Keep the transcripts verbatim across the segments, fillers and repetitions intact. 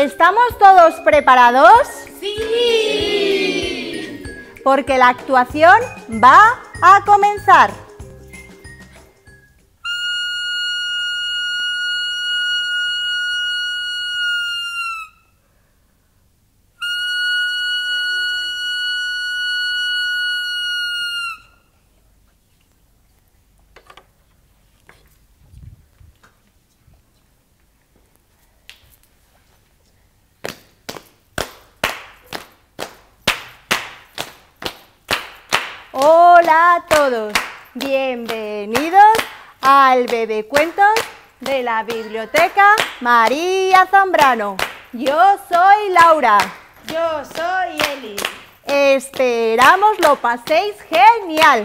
¿Estamos todos preparados? ¡Sí! Porque la actuación va a comenzar. Hola a todos, bienvenidos al Bebé Cuentos de la Biblioteca María Zambrano. Yo soy Laura. Yo soy Eli. Esperamos lo paséis genial.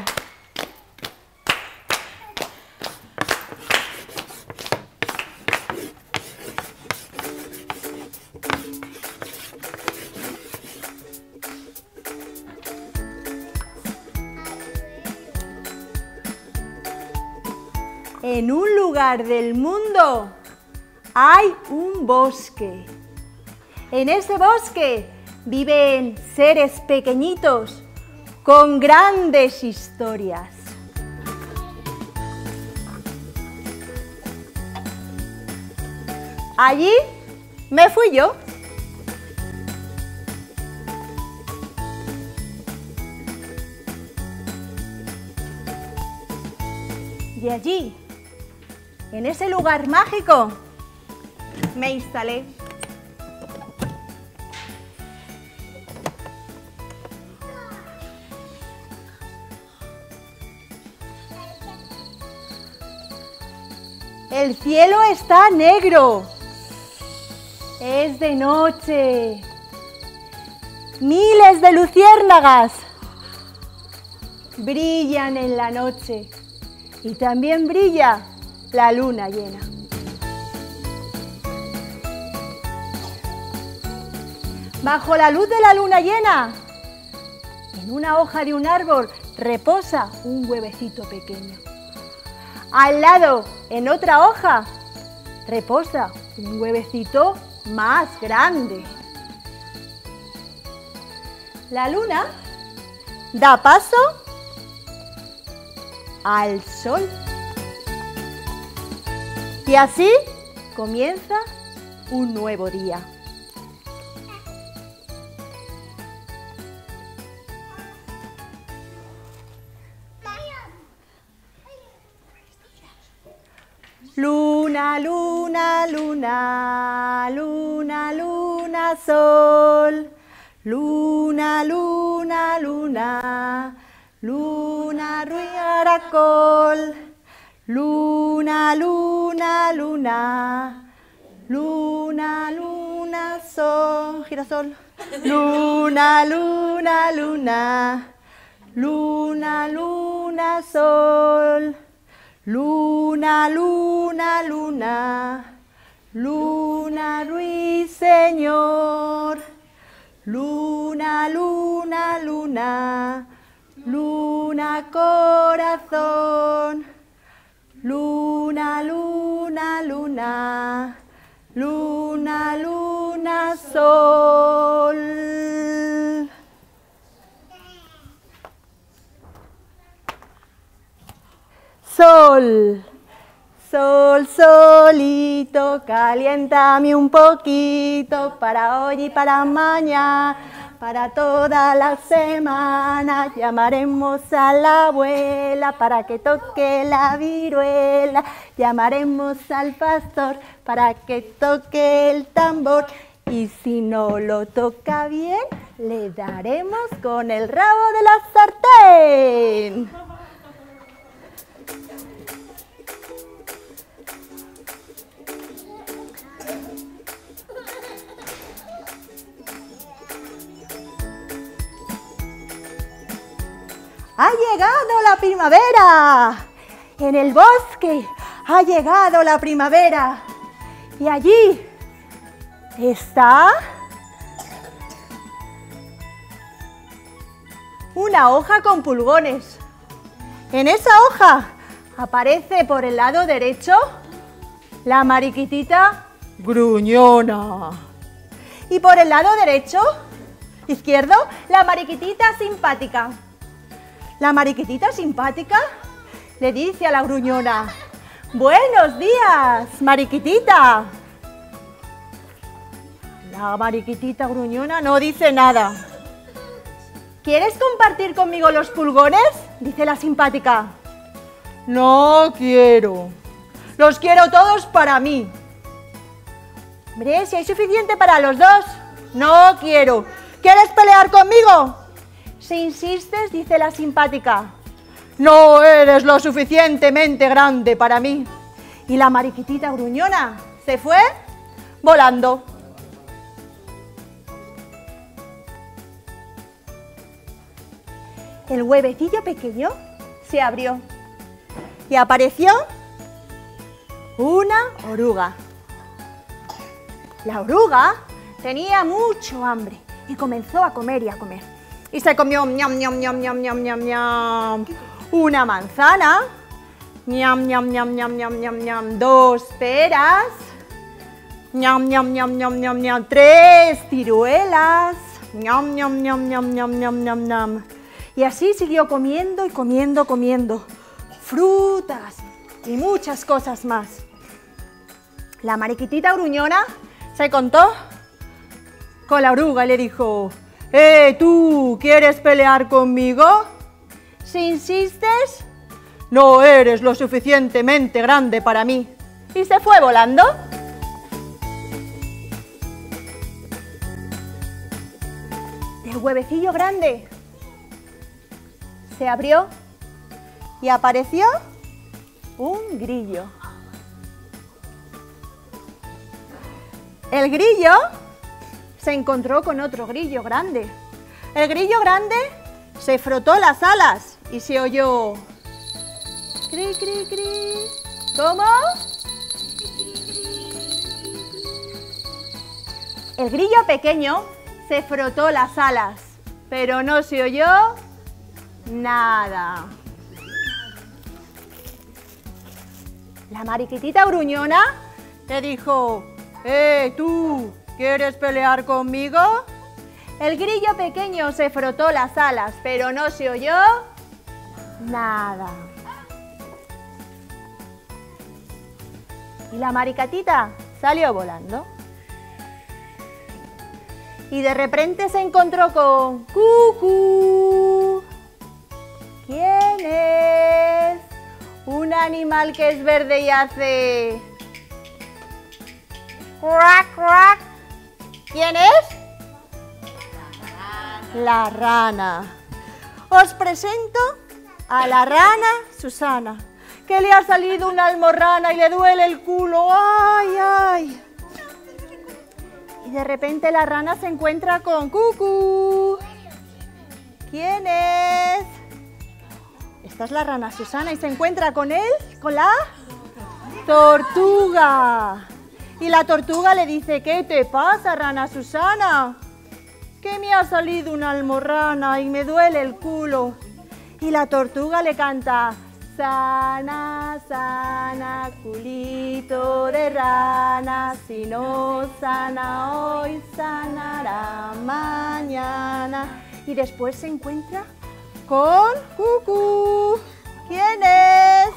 En un lugar del mundo hay un bosque. En ese bosque viven seres pequeñitos con grandes historias. Allí me fui yo. Y allí, en ese lugar mágico, me instalé. El cielo está negro. Es de noche. Miles de luciérnagas brillan en la noche. Y también brilla la luna llena. Bajo la luz de la luna llena, en una hoja de un árbol, reposa un huevecito pequeño. Al lado, en otra hoja, reposa un huevecito más grande. La luna da paso al sol. Y así comienza un nuevo día. Luna, luna, luna, luna, luna, sol. Luna, luna, luna, luna, caracol. Luna, luna, luna, luna, luna, sol, girasol. Luna, luna, luna, luna, luna, sol. Luna, luna, luna, luna, ruiseñor. Luna, luna, luna, luna, corazón. Luna, luna, luna, luna, luna, sol. Sol, sol, solito, caliéntame un poquito para hoy y para mañana, para toda la semana. Llamaremos a la abuela para que toque la viruela. Llamaremos al pastor para que toque el tambor. Y si no lo toca bien, le daremos con el rabo de la sartén. ¡Ha llegado la primavera! En el bosque ha llegado la primavera. Y allí está una hoja con pulgones. En esa hoja aparece por el lado derecho la mariquitita gruñona. Y por el lado derecho, izquierdo, la mariquitita simpática. La mariquitita simpática le dice a la gruñona: buenos días, mariquitita. La mariquitita gruñona no dice nada. ¿Quieres compartir conmigo los pulgones?, dice la simpática. No quiero. Los quiero todos para mí. Hombre, si hay suficiente para los dos. No quiero. ¿Quieres pelear conmigo? Si insistes, dice la simpática, no eres lo suficientemente grande para mí. Y la mariquitita gruñona se fue volando. El huevecillo pequeño se abrió y apareció una oruga. La oruga tenía mucho hambre y comenzó a comer y a comer. Y se comió ñam, ñam, ñam, ñam, ñam, ñam, ñam, una manzana, ñam, ñam, ñam, ñam, ñam, ñam, ñam, dos peras, ñam, ñam, ñam, ñam, ñam, ñam, tres ciruelas, ñam, ñam, ñam, ñam, ñam, ñam, ñam, ñam. Y así siguió comiendo y comiendo, comiendo frutas y muchas cosas más. La mariquitita gruñona se contó con la oruga y le dijo: ¡Eh, tú! ¿Quieres pelear conmigo? Si insistes, no eres lo suficientemente grande para mí. Y se fue volando. El huevecillo grande se abrió y apareció un grillo. El grillo se encontró con otro grillo grande. El grillo grande se frotó las alas y se oyó cri, cri, cri. ¿Cómo? El grillo pequeño se frotó las alas, pero no se oyó nada. La mariquitita gruñona le dijo: ¡Eh, tú! ¿Quieres pelear conmigo? El grillo pequeño se frotó las alas, pero no se oyó nada. Y la maricatita salió volando. Y de repente se encontró con Cucú. ¿Quién es? Un animal que es verde y hace cuac, cuac. ¿Quién es? La rana. Os presento a la rana Susana, que le ha salido una almorrana y le duele el culo. ¡Ay, ay! Y de repente la rana se encuentra con Cucú. ¿Quién es? Esta es la rana Susana y se encuentra con él, con la tortuga. Y la tortuga le dice: ¿qué te pasa, rana Susana? Que me ha salido una almorrana y me duele el culo. Y la tortuga le canta: sana, sana, culito de rana, si no sana hoy, sanará mañana. Y después se encuentra con Cucú. ¿Quién es?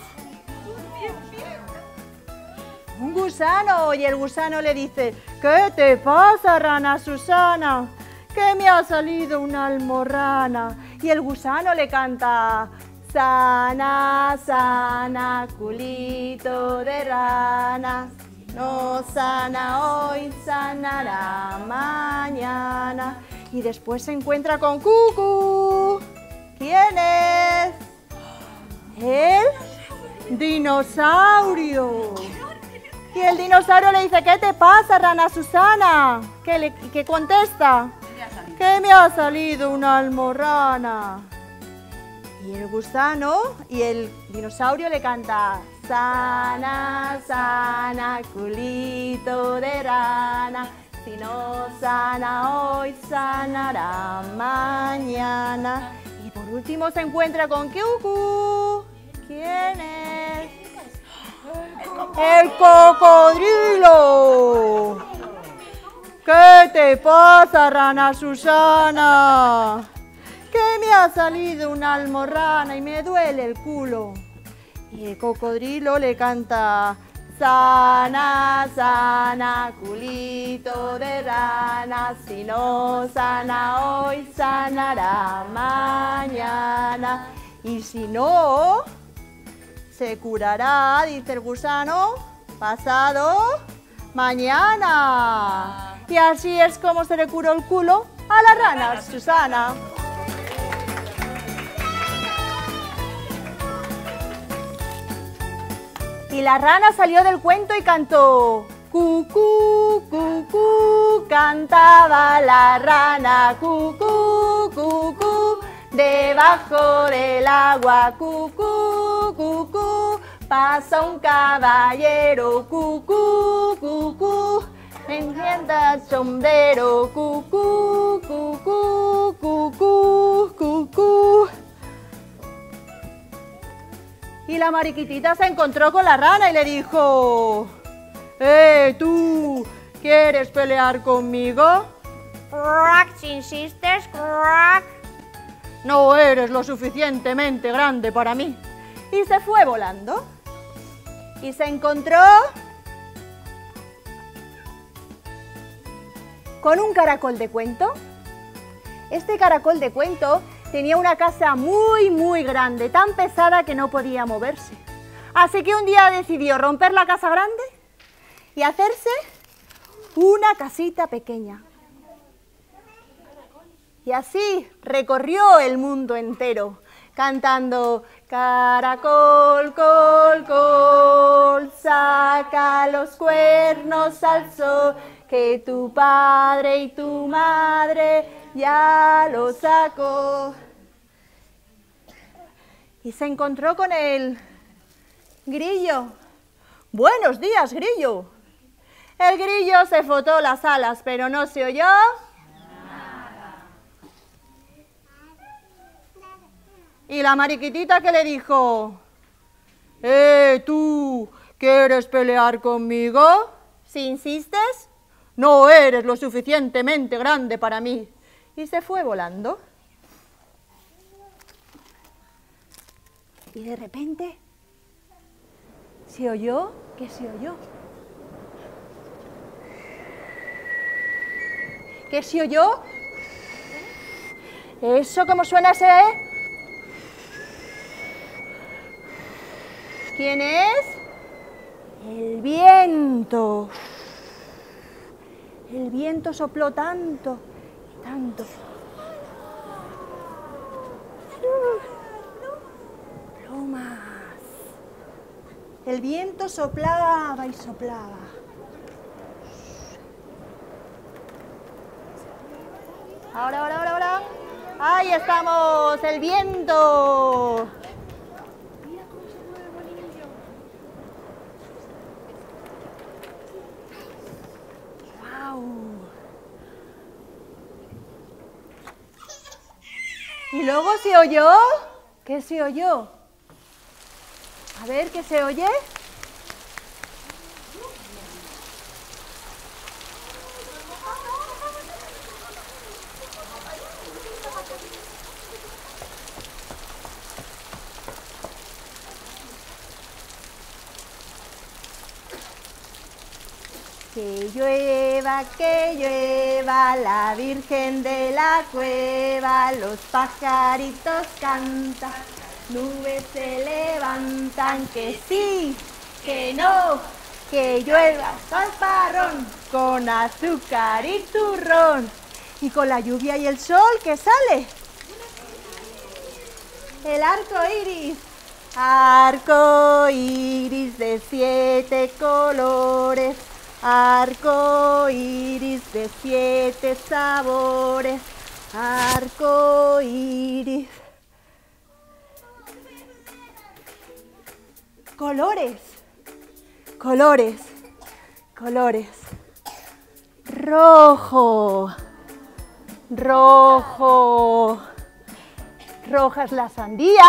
Un gusano. Y el gusano le dice: ¿qué te pasa, rana Susana? Que me ha salido una almorrana. Y el gusano le canta: sana, sana, culito de rana, no sana hoy, sanará mañana. Y después se encuentra con Cucú. ¿Quién es? El dinosaurio. Y el dinosaurio le dice: ¿qué te pasa, rana Susana? ¿Qué le, qué contesta? Que me ha salido una almorrana. Y el gusano y el dinosaurio le canta: sana, sana, culito de rana, si no sana hoy, sanará mañana. Y por último se encuentra con Cucú. ¿Quién es? ¡El cocodrilo! ¿Qué te pasa, rana Susana? Que me ha salido una almorrana y me duele el culo. Y el cocodrilo le canta: sana, sana, culito de rana, si no sana hoy, sanará mañana. Y si no, se curará, dice el gusano, pasado mañana. Y así es como se le curó el culo a la rana Susana. Y la rana salió del cuento y cantó: cucú, cucú, cantaba la rana, cucú, cucú, debajo del agua, cucú, cucú, pasa un caballero, cucú, cucú, enmienda el sombrero, cucú, cucú, cucú, cucú. Y la mariquitita se encontró con la rana y le dijo: ¡Eh, tú! ¿Quieres pelear conmigo? Crack, si insistes, crack. No eres lo suficientemente grande para mí. Y se fue volando. Y se encontró con un caracol de cuento. Este caracol de cuento tenía una casa muy, muy grande, tan pesada que no podía moverse. Así que un día decidió romper la casa grande y hacerse una casita pequeña. Y así recorrió el mundo entero, cantando: caracol, col, col, saca los cuernos al sol, que tu padre y tu madre ya lo sacó. Y se encontró con el grillo. Buenos días, grillo. El grillo se frotó las alas, pero no se oyó nada. Y la mariquitita, que le dijo: ¡Eh, tú! ¿Quieres pelear conmigo? Si insistes, no eres lo suficientemente grande para mí. Y se fue volando. Y de repente se oyó, ¿qué se oyó? ¿Qué se oyó? ¿Eso cómo suena ese? ¿Quién es? El viento. El viento sopló tanto y tanto. Plumas. El viento soplaba y soplaba. Ahora, ahora, ahora, ahora. ¡Ahí estamos! ¡El viento! Mira cómo se mueve el bolillo. ¡Guau! Y luego se oyó. ¿Qué se oyó? A ver, ¿qué se oye? Que llueva, que llueva, la Virgen de la Cueva, los pajaritos cantan, nubes se levantan, que sí, que no, que llueva fanfarrón, con azúcar y turrón, y con la lluvia y el sol, ¿qué sale? El arco iris. Arco iris de siete colores, arco iris de siete sabores, arco iris. Colores, colores, colores. Rojo, rojo. Roja es la sandía.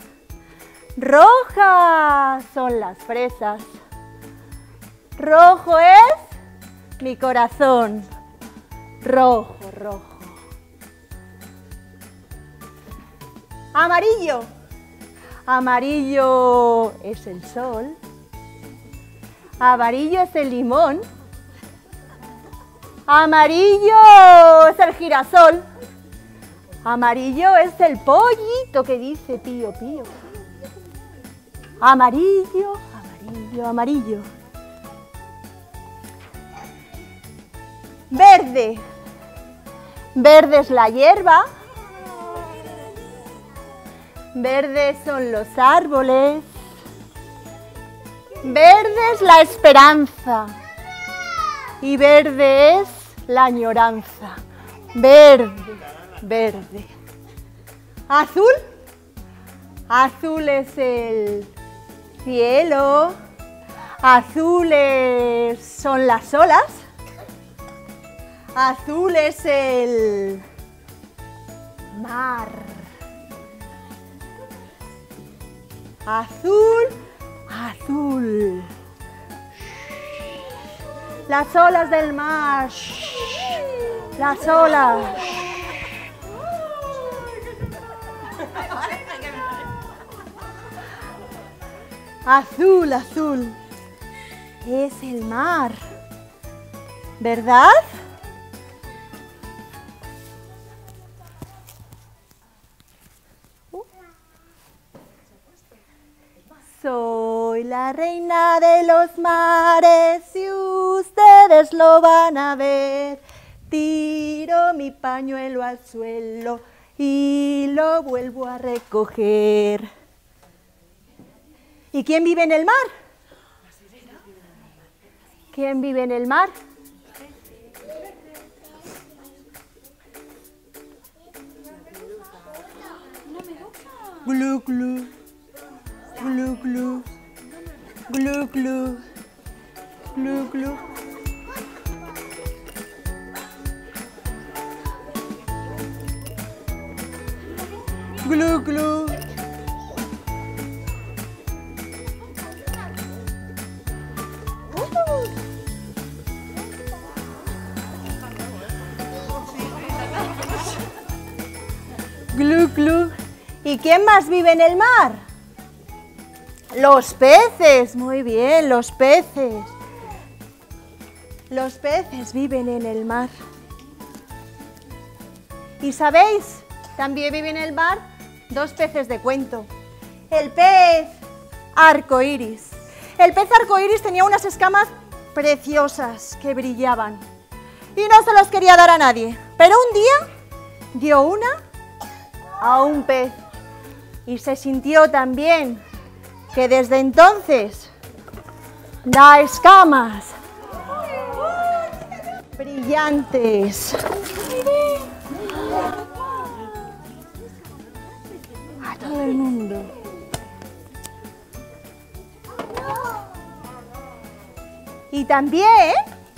Rojas son las fresas. Rojo es mi corazón. rojo, rojo. Amarillo. Amarillo es el sol. Amarillo es el limón. Amarillo es el girasol. Amarillo es el pollito que dice pío, pío. Amarillo, amarillo, amarillo. Verde. Verde es la hierba. Verdes son los árboles. Verde es la esperanza. Y verde es la añoranza. Verde, verde. Azul. Azul es el cielo. Azules son las olas. Azul es el mar. Azul, azul. Las olas del mar. Las olas. Azul, azul. Es el mar. ¿Verdad? Soy la reina de los mares y ustedes lo van a ver. Tiro mi pañuelo al suelo y lo vuelvo a recoger. ¿Y quién vive en el mar? ¿Quién vive en el mar? Glu, glu. Glu, glu, glu, glu, glu, glu. Glu, glu. Glu, glu. ¿Y quién más vive en el mar? Los peces, muy bien, los peces. Los peces viven en el mar. ¿Y sabéis? También viven en el mar dos peces de cuento. El pez arcoíris. El pez arcoíris tenía unas escamas preciosas que brillaban. Y no se los quería dar a nadie. Pero un día dio una a un pez. Y se sintió tan bien que desde entonces da escamas brillantes a todo el mundo. Y también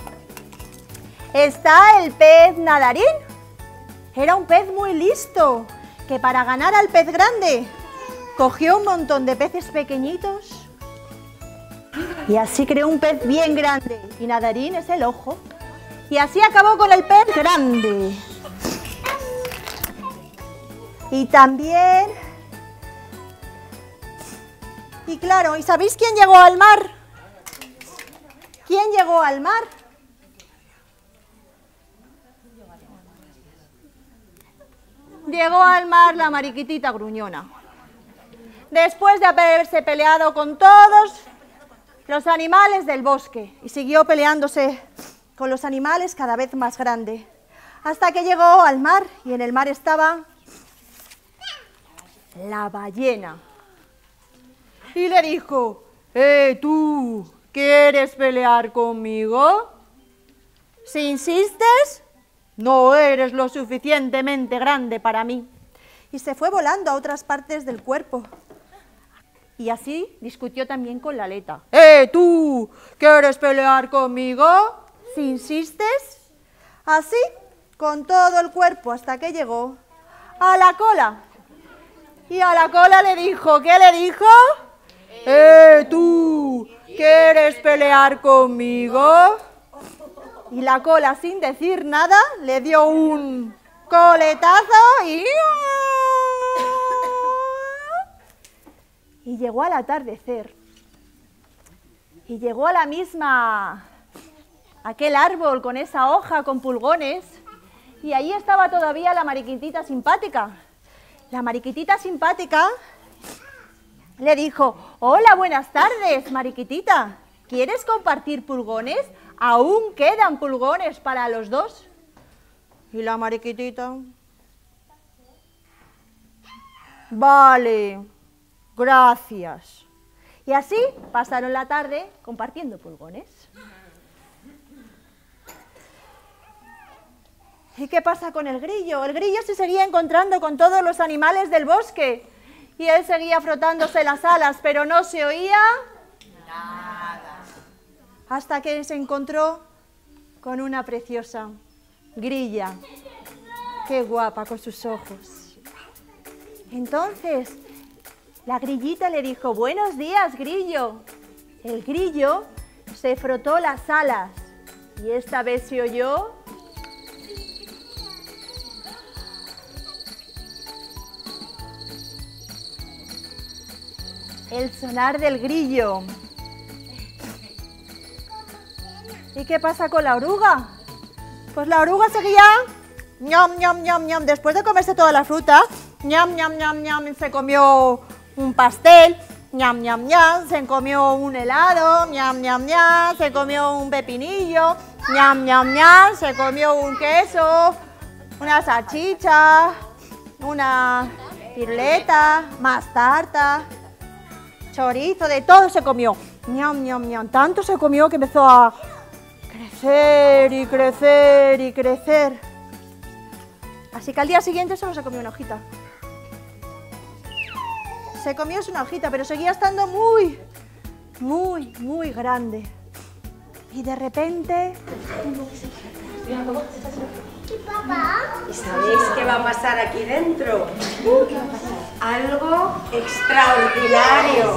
está el pez nadarín. Era un pez muy listo, que para ganar al pez grande cogió un montón de peces pequeñitos y así creó un pez bien grande. Y nadarín es el ojo. Y así acabó con el pez grande. Y también... Y claro, ¿y sabéis quién llegó al mar? ¿Quién llegó al mar? Llegó al mar la mariquitita gruñona. Después de haberse peleado con todos los animales del bosque. Y siguió peleándose con los animales cada vez más grande. Hasta que llegó al mar y en el mar estaba la ballena. Y le dijo, ¡eh, tú! ¿Quieres pelear conmigo? Si insistes, no eres lo suficientemente grande para mí. Y se fue volando a otras partes del cuerpo. Y así discutió también con la aleta. ¡Eh, tú! ¿Quieres pelear conmigo? Si insistes. Así, con todo el cuerpo, hasta que llegó a la cola. Y a la cola le dijo, ¿qué le dijo? ¡Eh, tú! ¿Quieres pelear conmigo? y la cola, sin decir nada, le dio un coletazo y... Y llegó al atardecer. Y llegó a la misma... aquel árbol con esa hoja con pulgones. Y allí estaba todavía la mariquitita simpática. La mariquitita simpática le dijo: hola, buenas tardes, mariquitita. ¿Quieres compartir pulgones? Aún quedan pulgones para los dos. Y la mariquitita: vale, gracias. Y así pasaron la tarde compartiendo pulgones. ¿Y qué pasa con el grillo? El grillo se seguía encontrando con todos los animales del bosque. Y él seguía frotándose las alas, pero no se oía nada. Hasta que se encontró con una preciosa grilla. Qué guapa con sus ojos. Entonces, la grillita le dijo: buenos días, grillo. El grillo se frotó las alas y esta vez se oyó... el sonar del grillo. ¿Y qué pasa con la oruga? Pues la oruga seguía ñam, ñam, ñam, ñam. Después de comerse toda la fruta, ñam, ñam, ñam, ñam, se comió un pastel, ñam, ñam, ñam, se comió un helado, ñam, ñam, ñam, se comió un pepinillo, ñam, ñam, ñam, se comió un queso, una salchicha, una piruleta, más tarta, chorizo, de todo se comió. Ñam, ñam, ñam. Tanto se comió que empezó a crecer y crecer y crecer. Así que al día siguiente solo se comió una hojita. Se comió una hojita, pero seguía estando muy, muy, muy grande. Y de repente... ¿Y sabéis qué va a pasar aquí dentro? Algo extraordinario.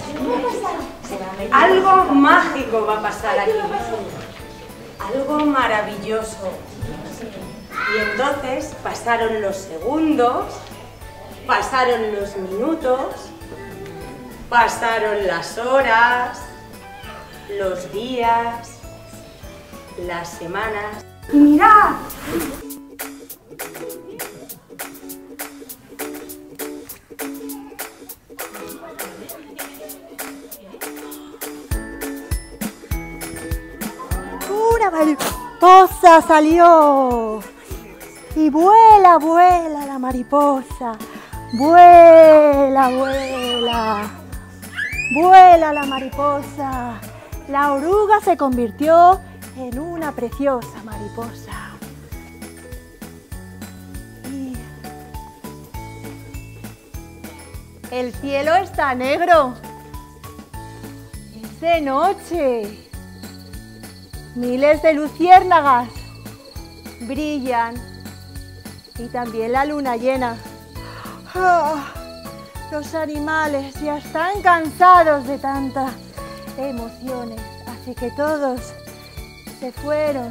Algo mágico va a pasar aquí. Algo maravilloso. Y entonces pasaron los segundos, pasaron los minutos, pasaron las horas, los días, las semanas. ¡Y mirad! Una mariposa salió y vuela, vuela la mariposa, vuela, vuela, vuela la mariposa. La oruga se convirtió en una preciosa mariposa. Y el cielo está negro, es de noche. Miles de luciérnagas brillan y también la luna llena. Oh, los animales ya están cansados de tantas emociones, así que todos se fueron.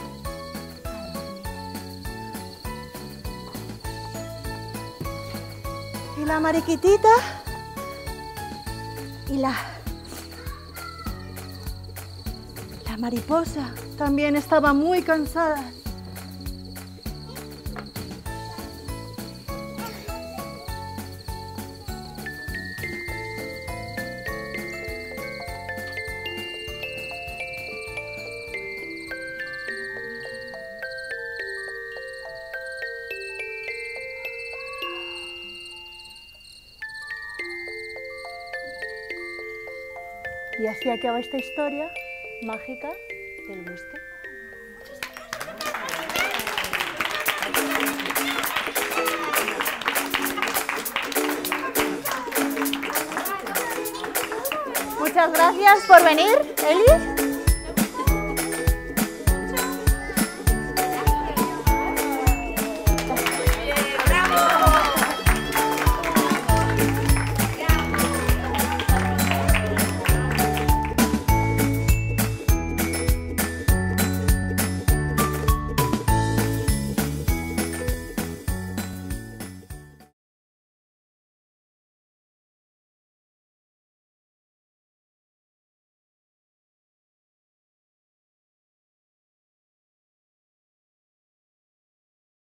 Y la mariquitita y la... La mariposa también estaba muy cansada. Y así acaba esta historia mágica del bosque. Muchas gracias por venir, Eli.